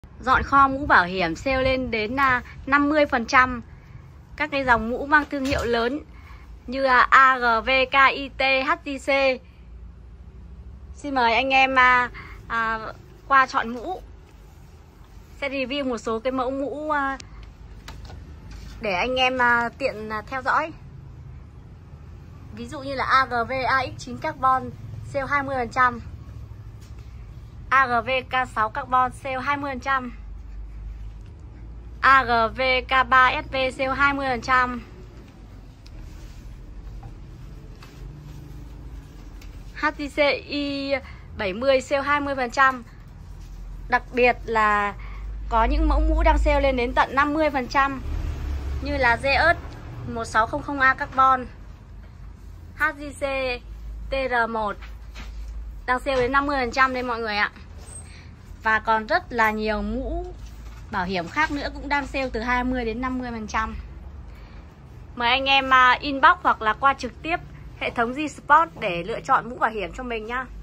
Dọn kho mũ bảo hiểm sale lên đến 50%. Các cái dòng mũ mang thương hiệu lớn như AGV, KIT, HJC. Xin mời anh em qua chọn mũ. Sẽ review một số cái mẫu mũ để anh em tiện theo dõi. Ví dụ như là AGV AX9 Carbon sale 20%, AGV K6 Carbon sale 20%, AGV K3 SV sale 20%, HJC I70 sale 20%. Đặc biệt là có những mẫu mũ đang sale lên đến tận 50%, như là Zeus 1600A Carbon, HJC TR1 đang sale đến 50% đây mọi người ạ. Và còn rất là nhiều mũ bảo hiểm khác nữa cũng đang sale từ 20 đến 50%. Mời anh em inbox hoặc là qua trực tiếp hệ thống G-Sport để lựa chọn mũ bảo hiểm cho mình nhá.